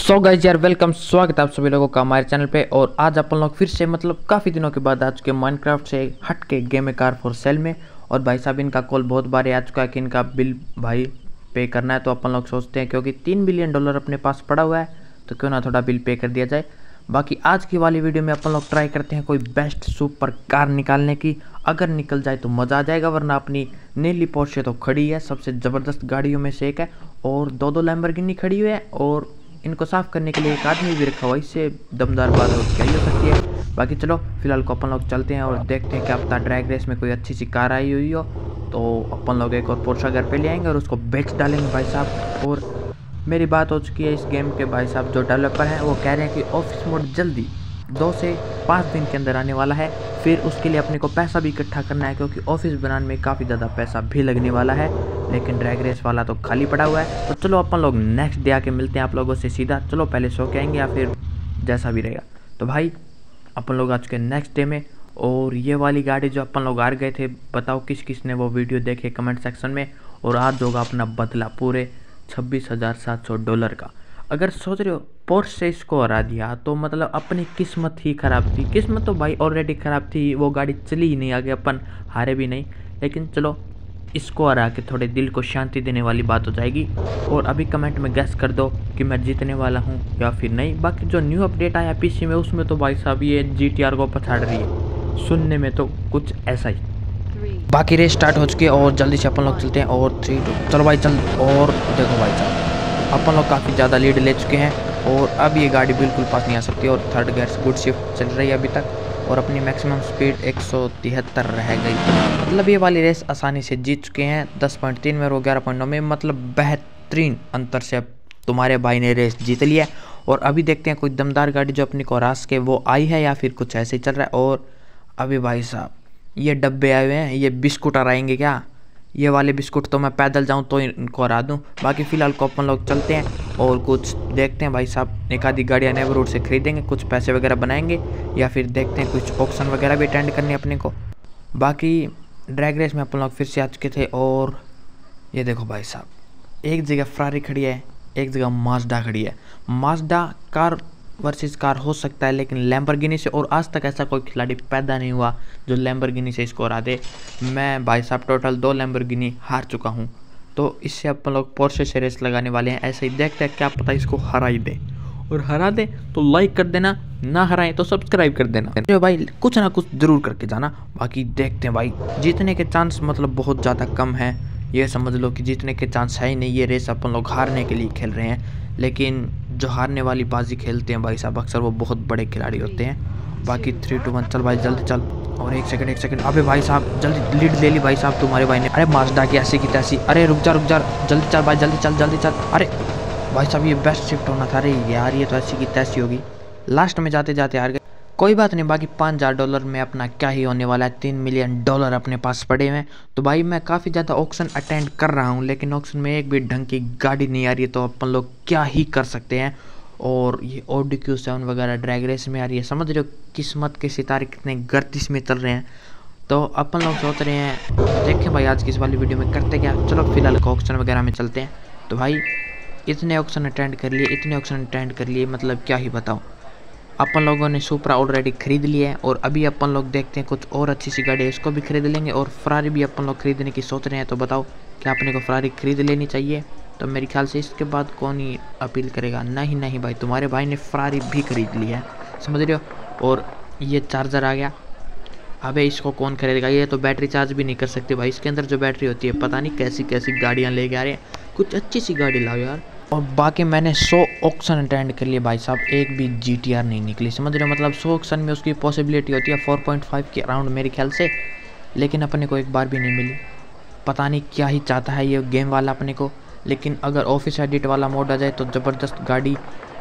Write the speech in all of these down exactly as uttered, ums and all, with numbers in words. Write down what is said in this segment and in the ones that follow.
So guys यार welcome, स्वागत है आप सभी लोगों का हमारे चैनल पे। और आज अपन लोग फिर से मतलब काफ़ी दिनों के बाद आ चुके हैं माइनक्राफ्ट से हट के गेम में कार फॉर सेल में। और भाई साहब इनका कॉल बहुत बार आ चुका है कि इनका बिल भाई पे करना है। तो अपन लोग सोचते हैं क्योंकि तीन बिलियन डॉलर अपने पास पड़ा हुआ है तो क्यों ना थोड़ा बिल पे कर दिया जाए। बाकी आज की वाली वीडियो में अपन लोग ट्राई करते हैं कोई बेस्ट सुपर कार निकालने की। अगर निकल जाए तो मज़ा आ जाएगा, वरना अपनी नीली पोर्शे तो खड़ी है, सबसे ज़बरदस्त गाड़ियों में से एक है। और दो दो लैम्बोर्गिनी खड़ी हुई है और इनको साफ़ करने के लिए एक आदमी भी रखा हुआ है। इससे दमदार बात और क्या ही हो सकती है। बाकी चलो फिलहाल को अपन लोग चलते हैं और देखते हैं क्या पता ड्रैग रेस में कोई अच्छी सी कार आई हुई हो तो अपन लोग एक और पोर्शा घर पे ले आएंगे और उसको बेच डालेंगे भाई साहब। और मेरी बात हो चुकी है इस गेम के भाई साहब, जो डेवलपर हैं वो कह रहे हैं कि ऑफिस मोड जल्दी दो से पाँच दिन के अंदर आने वाला है। फिर उसके लिए अपने को पैसा भी इकट्ठा करना है क्योंकि ऑफिस बनाने में काफ़ी ज़्यादा पैसा भी लगने वाला है। लेकिन ड्रैग रेस वाला तो खाली पड़ा हुआ है। तो चलो अपन लोग नेक्स्ट डे आके मिलते हैं आप लोगों से सीधा। चलो पहले सो के आएंगे या फिर जैसा भी रहेगा। तो भाई अपन लोग आज के नेक्स्ट डे में, और ये वाली गाड़ी जो अपन लोग हार गए थे, बताओ किस किस ने वो वीडियो देखे कमेंट सेक्शन में। और आज होगा अपना बदला पूरे छब्बीस हज़ार सात सौ डॉलर का। अगर सोच रहे हो पोर्श से इसको हरा दिया तो मतलब अपनी किस्मत ही ख़राब थी। किस्मत तो भाई ऑलरेडी ख़राब थी, वो गाड़ी चली ही नहीं, आगे अपन हारे भी नहीं। लेकिन चलो इसको हरा के थोड़े दिल को शांति देने वाली बात हो जाएगी। और अभी कमेंट में गैस कर दो कि मैं जीतने वाला हूँ या फिर नहीं। बाकी जो न्यू अपडेट आया पीसी में उसमें तो भाई साहब ये जी टी आर को पछाड़ रही है, सुनने में तो कुछ ऐसा ही। बाकी रेस स्टार्ट हो चुकी है और जल्दी से अपन लोग चलते हैं। और थ्री टू चलो भाई चल। और देखो भाई साहब अपन लोग काफ़ी ज़्यादा लीड ले चुके हैं और अब ये गाड़ी बिल्कुल पास नहीं आ सकती। और थर्ड गियर गुड शिफ्ट चल रही है अभी तक और अपनी मैक्सिमम स्पीड एक सौ तिहत्तर रह गई। मतलब ये वाली रेस आसानी से जीत चुके हैं दस पॉइंट तीन में और ग्यारह पॉइंट नौ में। मतलब बेहतरीन अंतर से अब तुम्हारे भाई ने रेस जीत लिया है। और अभी देखते हैं कोई दमदार गाड़ी जो अपनी को रास के वो आई है या फिर कुछ ऐसे ही चल रहा है। और अभी भाई साहब ये डब्बे आए हुए हैं, ये बिस्कुट आएंगे क्या? ये वाले बिस्कुट तो मैं पैदल जाऊं तो इनको हरा दूं। बाकी फ़िलहाल को अपन लोग चलते हैं और कुछ देखते हैं भाई साहब। एक आधी गाड़ियाँ नेबरहुड से खरीदेंगे, कुछ पैसे वगैरह बनाएंगे या फिर देखते हैं कुछ ऑक्शन वगैरह भी अटेंड करनी है अपने को। बाकी ड्रैग रेस में अपन लोग फिर से आ चुके थे और ये देखो भाई साहब एक जगह फरारी खड़ी है, एक जगह माजडा खड़ी है। माजडा कार वर्सेस कार हो सकता है लेकिन लैम्बोर्गिनी से, और आज तक ऐसा कोई खिलाड़ी पैदा नहीं हुआ जो लैम्बोर्गिनी से इसको हरा दे। मैं भाई साहब टोटल दो लैम्बोर्गिनी हार चुका हूं, तो इससे अपन लोग पोर्शे से रेस लगाने वाले हैं। ऐसे ही देखते हैं क्या पता इसको हरा ही दे, और हरा दे तो लाइक कर देना, ना हराए तो सब्सक्राइब कर देना। तो भाई कुछ ना कुछ जरूर करके जाना। बाकी देखते हैं भाई, जीतने के चांस मतलब बहुत ज़्यादा कम है। ये समझ लो कि जीतने के चांस है ही नहीं। ये रेस अपन लोग हारने के लिए खेल रहे हैं। लेकिन जो हारने वाली बाजी खेलते हैं भाई साहब अक्सर वो बहुत बड़े खिलाड़ी होते हैं। बाकी थ्री टू वन चल भाई जल्दी चल। और एक सेकंड एक सेकंड अबे भाई साहब जल्दी लीड ले ली भाई साहब तुम्हारे भाई ने। अरे माजडा की ऐसी की तैसी। अरे रुक जा रुक जा, जल्दी चल भाई जल्दी चल जल्दी चल। अरे भाई साहब ये बेस्ट शिफ्ट होना था। अरे यार ये तो ऐसी की तैसी होगी, लास्ट में जाते जाते हार गए। कोई बात नहीं, बाकी पाँच हज़ार डॉलर में अपना क्या ही होने वाला है। तीन मिलियन डॉलर अपने पास पड़े हुए हैं। तो भाई मैं काफ़ी ज़्यादा ऑक्शन अटेंड कर रहा हूँ लेकिन ऑक्शन में एक भी ढंग की गाड़ी नहीं आ रही है। तो अपन लोग क्या ही कर सकते हैं। और ये ऑडी क्यू सेवन वगैरह ड्रैग रेस में आ रही है। समझ रहे हो किस्मत के सितारे कितने गर्दिश में चल रहे हैं। तो अपन लोग सोच रहे हैं देखें भाई आज की इस वाली वीडियो में करते क्या। चलो फिलहाल ऑक्शन वगैरह में चलते हैं। तो भाई इतने ऑक्शन अटेंड कर लिए इतने ऑक्शन अटेंड कर लिए मतलब क्या ही बताऊँ। अपन लोगों ने सुपरा ऑलरेडी खरीद लिया है और अभी अपन लोग देखते हैं कुछ और अच्छी सी गाड़ी है इसको भी खरीद लेंगे। और फरारी भी अपन लोग खरीदने की सोच रहे हैं। तो बताओ क्या अपने को फरारी खरीद लेनी चाहिए? तो मेरे ख्याल से इसके बाद कौन ही अपील करेगा। नहीं नहीं भाई तुम्हारे भाई ने फरारी भी खरीद लिया है, समझ रहे हो। और ये चार्जर आ गया। अबे इसको कौन खरीदेगा? ये तो बैटरी चार्ज भी नहीं कर सकते भाई, इसके अंदर जो बैटरी होती है पता नहीं कैसी कैसी गाड़ियाँ लेके आ रहे हैं। कुछ अच्छी सी गाड़ी लाओ यार। और बाकी मैंने सौ ऑक्शन अटेंड कर लिए भाई साहब, एक भी जी टी आर नहीं निकली, समझ रहे हो। मतलब सौ ऑक्शन में उसकी पॉसिबिलिटी होती है फोर पॉइंट फाइव के अराउंड मेरे ख्याल से, लेकिन अपने को एक बार भी नहीं मिली। पता नहीं क्या ही चाहता है ये गेम वाला अपने को। लेकिन अगर ऑफिस एडिट वाला मोड आ जाए तो ज़बरदस्त गाड़ी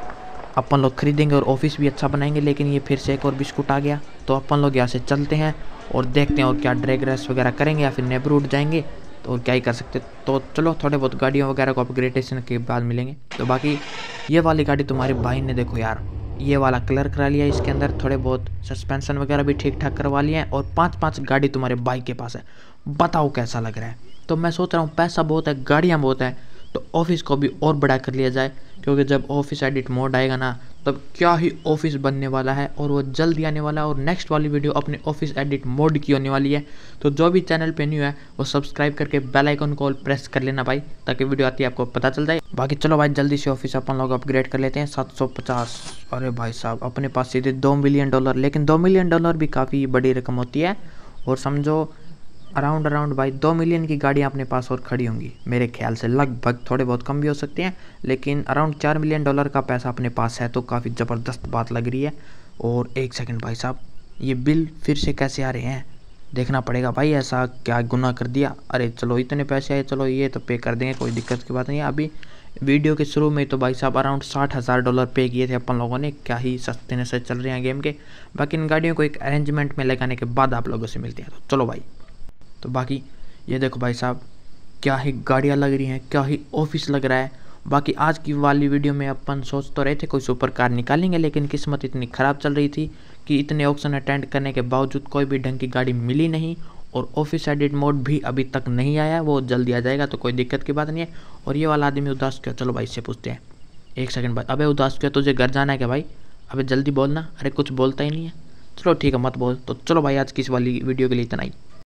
अपन लोग खरीदेंगे और ऑफिस भी अच्छा बनाएंगे। लेकिन ये फिर से एक और बिस्कुट आ गया। तो अपन लोग यहाँ से चलते हैं और देखते हैं और क्या ड्रैग रेस वगैरह करेंगे या फिर नेबरहुड जाएंगे। तो और क्या ही कर सकते। तो चलो थोड़े बहुत गाड़ियों वगैरह को अपग्रेडेशन के बाद मिलेंगे। तो बाकी ये वाली गाड़ी तुम्हारे भाई ने देखो यार ये वाला कलर करा लिया, इसके अंदर थोड़े बहुत सस्पेंशन वगैरह भी ठीक ठाक करवा लिए हैं। और पाँच पाँच गाड़ी तुम्हारे बाइक के पास है, बताओ कैसा लग रहा है। तो मैं सोच रहा हूँ पैसा बहुत है, गाड़ियाँ बहुत है, तो ऑफिस को भी और बड़ा कर लिया जाए, क्योंकि जब ऑफिस एडिट मोड आएगा ना तब क्या ही ऑफिस बनने वाला है और वो जल्दी आने वाला है। और नेक्स्ट वाली वीडियो अपने ऑफिस एडिट मोड की होने वाली है। तो जो भी चैनल पे न्यू है वो सब्सक्राइब करके बेल आइकन को प्रेस कर लेना भाई, ताकि वीडियो आती है आपको पता चल जाए। बाकी चलो भाई जल्दी से ऑफिस अपन लोग अपग्रेड कर लेते हैं। सात सौ पचास, अरे भाई साहब अपने पास सीधे दो मिलियन डॉलर, लेकिन दो मिलियन डॉलर भी काफ़ी बड़ी रकम होती है। और समझो अराउंड अराउंड भाई दो मिलियन की गाड़ियाँ अपने पास और खड़ी होंगी मेरे ख्याल से, लगभग थोड़े बहुत कम भी हो सकते हैं, लेकिन अराउंड चार मिलियन डॉलर का पैसा अपने पास है तो काफ़ी ज़बरदस्त बात लग रही है। और एक सेकंड भाई साहब, ये बिल फिर से कैसे आ रहे हैं, देखना पड़ेगा भाई, ऐसा क्या गुनाह कर दिया। अरे चलो इतने पैसे आए, चलो ये तो पे कर देंगे, कोई दिक्कत की बात नहीं है। अभी वीडियो के शुरू में तो भाई साहब अराउंड साठ हज़ार डॉलर पे किए थे अपन लोगों ने, क्या ही सस्ते ने से चल रहे हैं गेम के। बाकी इन गाड़ियों को एक अरेंजमेंट में लगाने के बाद आप लोगों से मिलते हैं, तो चलो भाई। तो बाकी ये देखो भाई साहब, क्या ही गाड़ियाँ लग रही हैं, क्या ही ऑफिस लग रहा है। बाकी आज की वाली वीडियो में अपन सोच तो रहे थे कोई सुपर कार निकालेंगे, लेकिन किस्मत इतनी ख़राब चल रही थी कि इतने ऑप्शन अटेंड करने के बावजूद कोई भी ढंग की गाड़ी मिली नहीं। और ऑफिस एडिट मोड भी अभी तक नहीं आया, वो जल्दी आ जाएगा तो कोई दिक्कत की बात नहीं है। और ये वाला आदमी उदास क्यों, चलो भाई इससे पूछते हैं। एक सेकंड भाई, अबे उदास क्यों, तुझे घर जाना है क्या भाई? अबे जल्दी बोलना, अरे कुछ बोलता ही नहीं है। चलो ठीक है मत बोल। तो चलो भाई आज की इस वाली वीडियो के लिए इतना ही।